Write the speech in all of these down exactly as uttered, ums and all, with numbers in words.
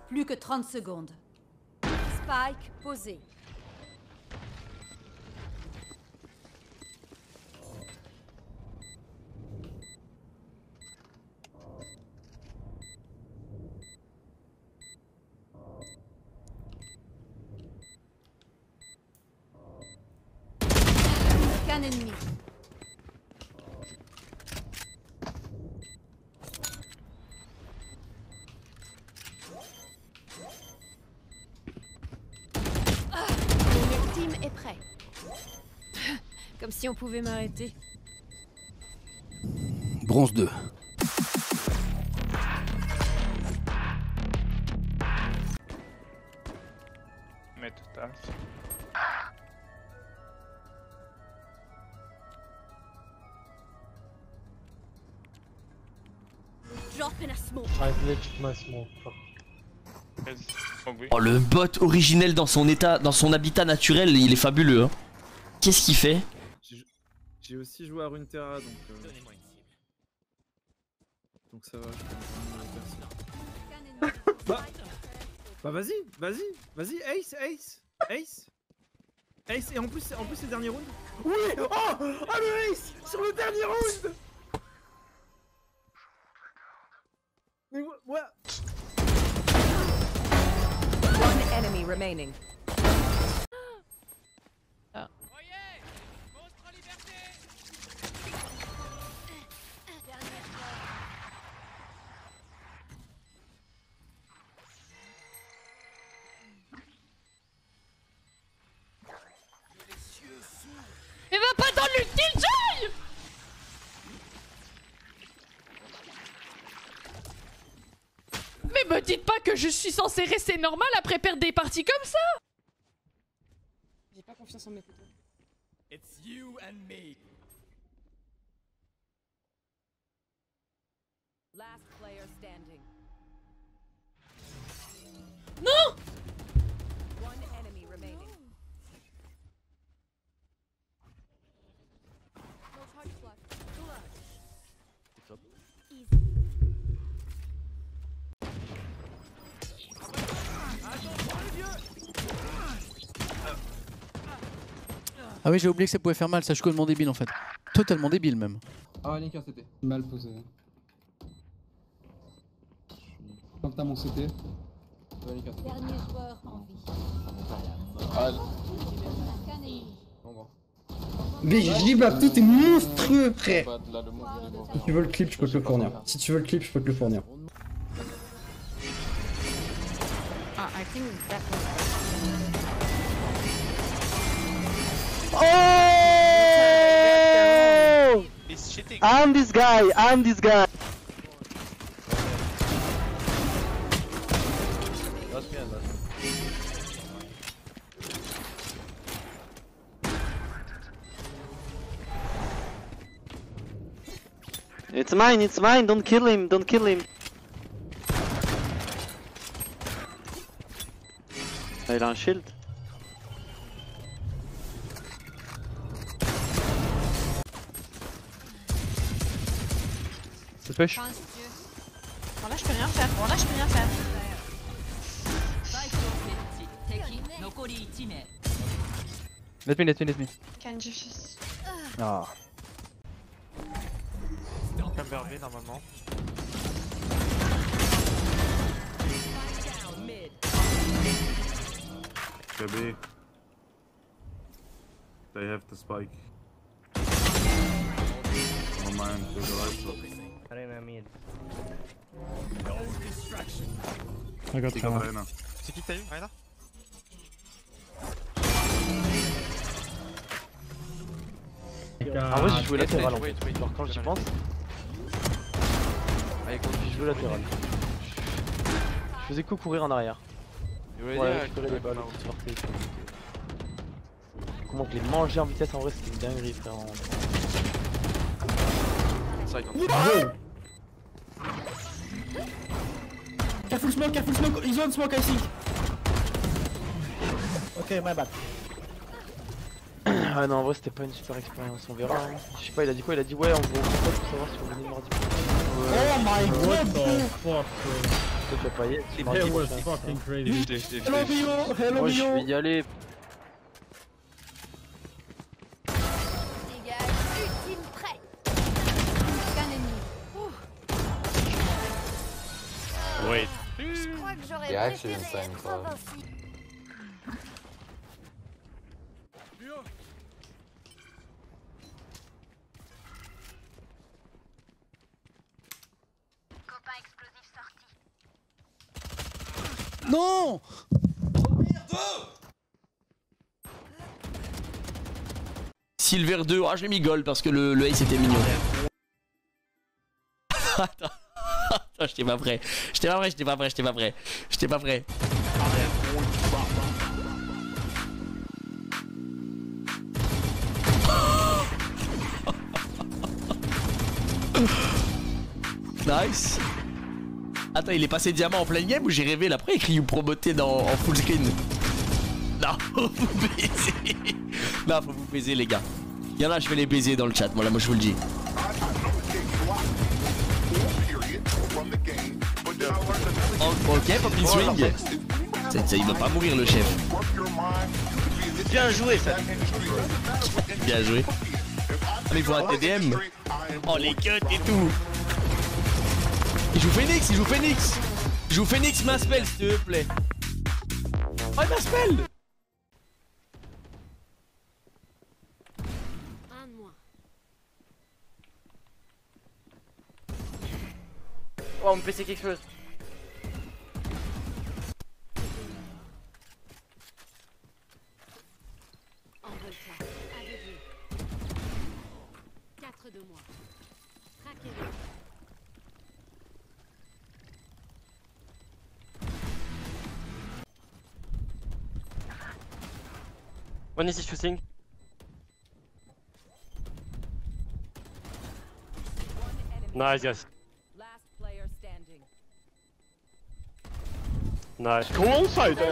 Plus que trente secondes. Spike posé. Aucun ennemi. Le team est prêt. Comme si on pouvait m'arrêter. Bronze deux. Mais total. Drop in a smoke. I've glitched my smoke. Oh, le bot originel dans son état, dans son habitat naturel, il est fabuleux. Hein. Qu'est-ce qu'il fait? J'ai aussi joué à Runeterra donc. Euh... Donc ça va, je peux Bah, bah vas-y, vas-y, vas-y, Ace, Ace, Ace. Ace, et en plus, en plus, les derniers rounds. Oui! Oh! Ah, le Ace! Sur le dernier round! Mais ouais! One enemy remaining. Ah. Mais va pas dans l'ultime Joy! Mais me dites pas que je suis censé rester normal après perdre des parties comme ça! J'ai pas confiance en mes couteaux. It's you and me. Last player standing. Non! One enemy remaining. Ah oui, j'ai oublié que ça pouvait faire mal, ça je suis complètement débile en fait. Totalement débile même. Ah, Linker C T. Mal posé. Quand t'as mon C T. Dernier joueur en vie. Ah, Mais J-Bap, tout est monstrueux, frère. Si tu veux le clip, je peux te le fournir. Si tu veux le clip, je peux te le fournir. Ah, I think that was... Oh! He's cheating. I'm this guy. I'm this guy. Last me and last. It's mine. It's mine. Don't kill him. Don't kill him. Ah, il a un shield. Ça se pêche. Bon là je peux rien faire, bon là je peux rien faire. Let me, let me, let me. Can you just... Ah. Camber B normalement. Baby. They have the spike. Oh man, there's a right shot. Arena mid. No distraction. I got Arena. C'est qui que t'as eu, Arena? Ah ouais, j'ai joué latéral en fait. Genre quand j'y pense. Allez, quand j'ai joué latéral. Je faisais que courir en arrière. Ouais, récupérer les balles, sortir. Comment que les manger en vitesse en vrai c'était une dinguerie frère. Careful smoke, careful smoke, he's on smoke I think. Okay, my bad. Ah non, en vrai, c'était pas une super expérience, on verra. Hein. Je sais pas, il a dit quoi? Il a dit ouais, en gros, pourquoi pour savoir si on venait mardi prochain. Ouais. Oh my god, fuck. Toi, tu vas pas y être. It mardi was prochain. fucking crazy. Hello Mio, hello Moi, je vais y aller. Dégage, ultime prêt. Qu'un ennemi. Ouh. Wait. Je crois que j'aurais Yeah, actually préféré insane, être so- invincible. Non. Silver deux, ah j'ai mis gold parce que le, le ace était mignon. Attends, attends, j'étais pas prêt. J'étais pas prêt, j'étais pas prêt, j'étais pas prêt. J'étais pas prêt. Nice. Attends, il est passé diamant en plein game ou j'ai rêvé là après écrit you promoté dans en full screen. Non, faut vous baiser. Non, faut vous baiser les gars. Il y en a, je vais les baiser dans le chat, moi là, moi je vous le dis. Oh, ok, Poppy Swing. Ça, ça, il va pas mourir le chef. Bien joué ça. Bien joué. Ah, mais il faut un T D M. Oh les cuts et tout. Il joue Phoenix, il joue Phoenix. Il joue Phoenix, ma spell s'il te plaît. Oh ma spell. Un de moins. Oh mon P C qui explose. Envole-toi. Aveuglé. Quatre de moins. Traquez-le. One is shooting. Nice guys. Last player standing. Nice. Comment ça Spike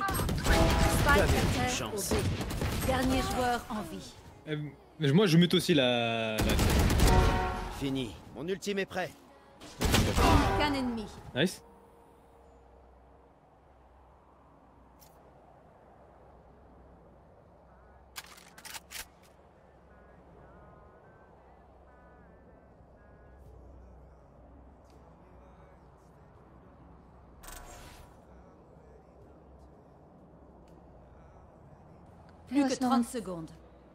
Hunter au B. Dernier joueur en vie. Euh, moi je mute aussi la... la... Fini. Mon ultime est prêt. Qu'un ennemi. Nice. Plus que trente secondes.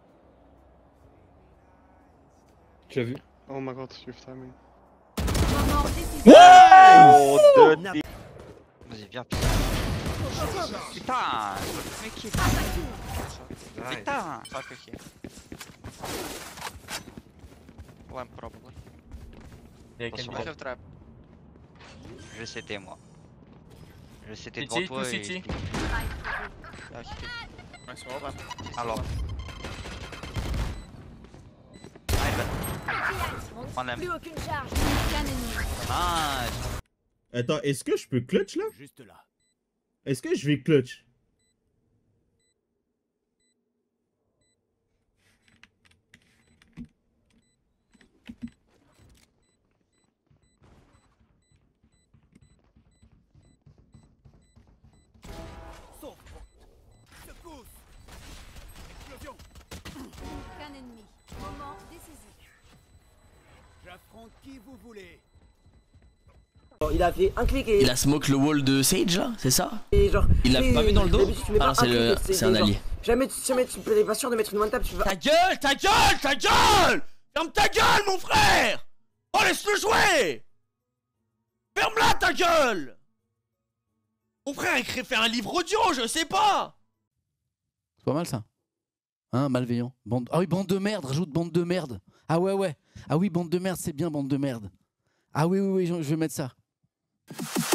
Tu l'as vu? Oh my god, swift timing. Moment décisif. Oh, deux. Vas-y, viens. Putain, mais qui Putain, fuck ok. One probably. Attention, trap. Je C T moi. Je C T devant toi et... Alors. On aime. Plus aucune charge. Qu'un ennemi. Ah. Attends, est-ce que je peux clutch là? Juste là. Est-ce que je vais clutch? Qu'un ennemi. Moment décisif. J'affronte qui vous voulez. Il a fait un clic et... Il a smoke le wall de Sage là, c'est ça? Et genre... Il l'a pas vu dans le dos? Ah non, c'est le... c'est un allié. Jamais, jamais tu n'es pas sûr de mettre une one tap, tu vas... Ta gueule, ta gueule, ta gueule! Ferme ta gueule mon frère! Oh laisse-le jouer! Ferme-la ta gueule! Mon frère écrit fait un livre audio, je sais pas! C'est pas mal ça. Hein, malveillant. Bande... Ah oui, bande de merde, rajoute bande de merde. Ah ouais, ouais. Ah oui, bande de merde, c'est bien, bande de merde. Ah oui, oui, oui, je vais mettre ça.